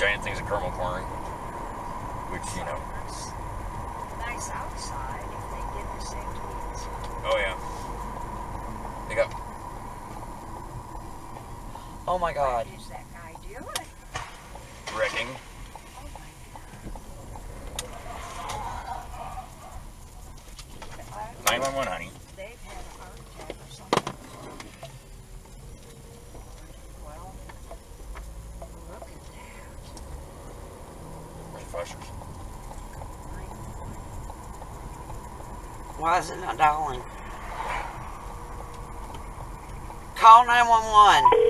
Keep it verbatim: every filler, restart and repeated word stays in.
giant things of caramel corn, which, you know. Nice outside if they did the same to inside. Oh, yeah. Pick up. Oh my God. What is that guy doing? Wrecking. Oh my God. nine one one, honey. They've had a heart attack or something. Well, look at that. Where's the flashers? Why is it not dialing? Call nine one one.